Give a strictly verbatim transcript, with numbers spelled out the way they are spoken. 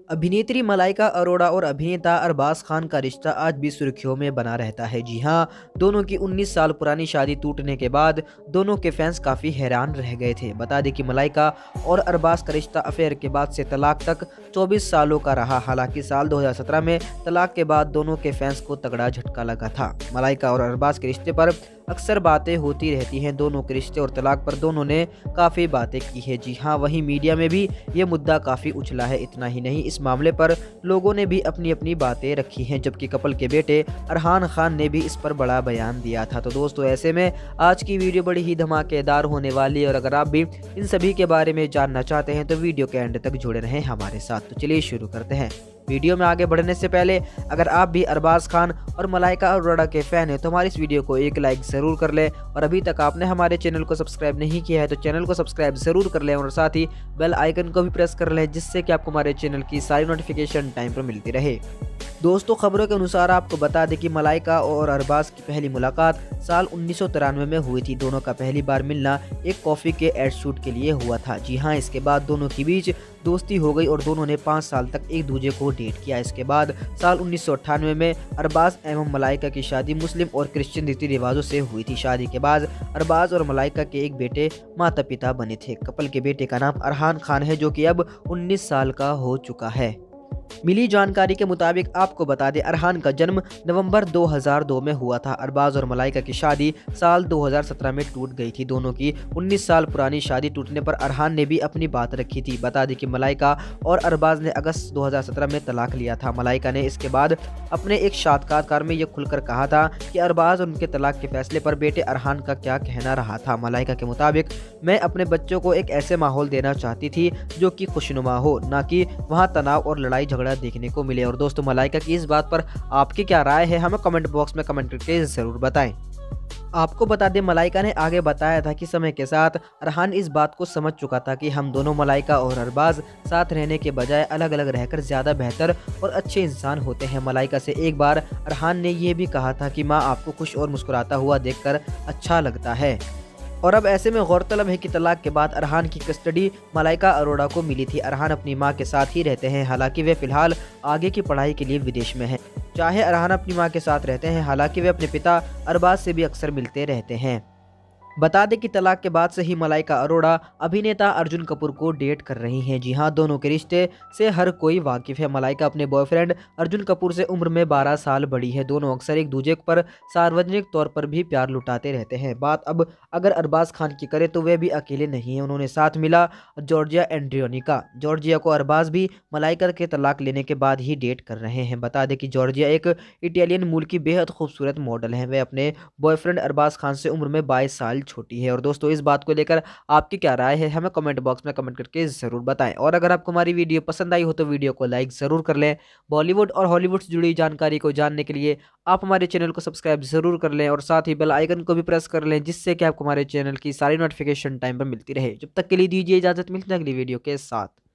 अभिनेत्री मलाइका अरोड़ा और अभिनेता अरबाज खान का रिश्ता आज भी सुर्खियों में बना रहता है। जी हाँ, दोनों की उन्नीस साल पुरानी शादी टूटने के बाद दोनों के फैंस काफ़ी हैरान रह गए थे। बता दें कि मलाइका और अरबाज का रिश्ता अफेयर के बाद से तलाक तक चौबीस सालों का रहा। हालांकि साल दो हज़ार सत्रह में तलाक के बाद दोनों के फैंस को तगड़ा झटका लगा था। मलाइका और अरबाज के रिश्ते पर अक्सर बातें होती रहती हैं। दोनों के रिश्ते और तलाक पर दोनों ने काफ़ी बातें की है। जी हाँ, वहीं मीडिया में भी ये मुद्दा काफ़ी उछला है। इतना ही नहीं, इस मामले पर लोगों ने भी अपनी अपनी बातें रखी हैं, जबकि कपल के बेटे अरहान खान ने भी इस पर बड़ा बयान दिया था। तो दोस्तों, ऐसे में आज की वीडियो बड़ी ही धमाकेदार होने वाली है और अगर आप भी इन सभी के बारे में जानना चाहते हैं तो वीडियो के एंड तक जुड़े रहें हमारे साथ। तो चलिए शुरू करते हैं। वीडियो में आगे बढ़ने से पहले अगर आप भी अरबाज खान और मलाइका अरोड़ा के फैन हैं तो हमारी इस वीडियो को एक लाइक ज़रूर कर लें और अभी तक आपने हमारे चैनल को सब्सक्राइब नहीं किया है तो चैनल को सब्सक्राइब ज़रूर कर लें और साथ ही बेल आइकन को भी प्रेस कर लें, जिससे कि आपको हमारे चैनल की सारी नोटिफिकेशन टाइम पर मिलती रहे। दोस्तों, खबरों के अनुसार आपको बता दें कि मलाइका और अरबाज की पहली मुलाकात साल उन्नीस सौ तिरानवे में हुई थी। दोनों का पहली बार मिलना एक कॉफ़ी के एड शूट के लिए हुआ था। जी हाँ, इसके बाद दोनों के बीच दोस्ती हो गई और दोनों ने पाँच साल तक एक दूसरे को डेट किया। इसके बाद साल उन्नीस सौ अट्ठानवे में अरबाज एवं मलाइका की शादी मुस्लिम और क्रिश्चियन रीति रिवाजों से हुई थी। शादी के बाद अरबाज और मलाइका के एक बेटे माता पिता बने थे। कपल के बेटे का नाम अरहान खान है, जो कि अब उन्नीस साल का हो चुका है। मिली जानकारी के मुताबिक आपको बता दें, अरहान का जन्म नवंबर दो हज़ार दो में हुआ था। अरबाज और मलाइका की शादी साल दो हज़ार सत्रह में टूट गई थी। दोनों की उन्नीस साल पुरानी शादी टूटने पर अरहान ने भी अपनी बात रखी थी। बता दें कि मलाइका और अरबाज ने अगस्त दो हज़ार सत्रह में तलाक लिया था। मलाइका ने इसके बाद अपने एक साक्षात्कार में यह खुलकर कहा था कि अरबाज और उनके तलाक के फैसले पर बेटे अरहान का क्या कहना रहा था। मलाइका के मुताबिक, मैं अपने बच्चों को एक ऐसे माहौल देना चाहती थी जो कि खुशनुमा हो, ना कि वहाँ तनाव और लड़ाई झगड़ा देखने को मिले। और दोस्तों, मलाइका की इस बात पर आपकी क्या राय है, हमें कमेंट बॉक्स में कमेंट करके जरूर बताएं। आपको बता दें, मलाइका ने आगे बताया था कि समय के साथ अरहान इस बात को समझ चुका था कि हम दोनों मलाइका और अरबाज साथ रहने के बजाय अलग अलग रहकर ज़्यादा बेहतर और अच्छे इंसान होते हैं। मलाइका से एक बार अरहान ने यह भी कहा था कि माँ, आपको खुश और मुस्कुराता हुआ देखकर अच्छा लगता है। और अब ऐसे में गौरतलब है कि तलाक के बाद अरहान की कस्टडी मलाइका अरोड़ा को मिली थी। अरहान अपनी मां के साथ ही रहते हैं, हालांकि वे फिलहाल आगे की पढ़ाई के लिए विदेश में हैं। चाहे अरहान अपनी मां के साथ रहते हैं, हालांकि वे अपने पिता अरबाज से भी अक्सर मिलते रहते हैं। बता दें कि तलाक के बाद से ही मलाइका अरोड़ा अभिनेता अर्जुन कपूर को डेट कर रही हैं। जी हां, दोनों के रिश्ते से हर कोई वाकिफ है। मलाइका अपने बॉयफ्रेंड अर्जुन कपूर से उम्र में बारह साल बड़ी है। दोनों अक्सर एक दूसरे पर सार्वजनिक तौर पर भी प्यार लुटाते रहते हैं। बात अब अगर अरबाज खान की करें तो वे भी अकेले नहीं हैं। उन्होंने साथ मिला जॉर्जिया एंड्रियोनिका। जॉर्जिया को अरबाज भी मलाइका के तलाक लेने के बाद ही डेट कर रहे हैं। बता दें कि जॉर्जिया एक इटालियन मूल की बेहद खूबसूरत मॉडल है। वे अपने बॉयफ्रेंड अरबाज खान से उम्र में बाईस साल छोटी है। और दोस्तों, इस बात को लेकर आपकी क्या राय है, हमें कमेंट बॉक्स में कमेंट करके जरूर बताएं। और अगर आपको हमारी वीडियो पसंद आई हो तो वीडियो को लाइक जरूर कर लें। बॉलीवुड और हॉलीवुड से जुड़ी जानकारी को जानने के लिए आप हमारे चैनल को सब्सक्राइब जरूर कर लें और साथ ही बेल आइकन को भी प्रेस कर लें, जिससे कि आपको हमारे चैनल की सारी नोटिफिकेशन टाइम पर मिलती रहे। जब तक के लिए दीजिए इजाजत, मिलते हैं अगली वीडियो के साथ।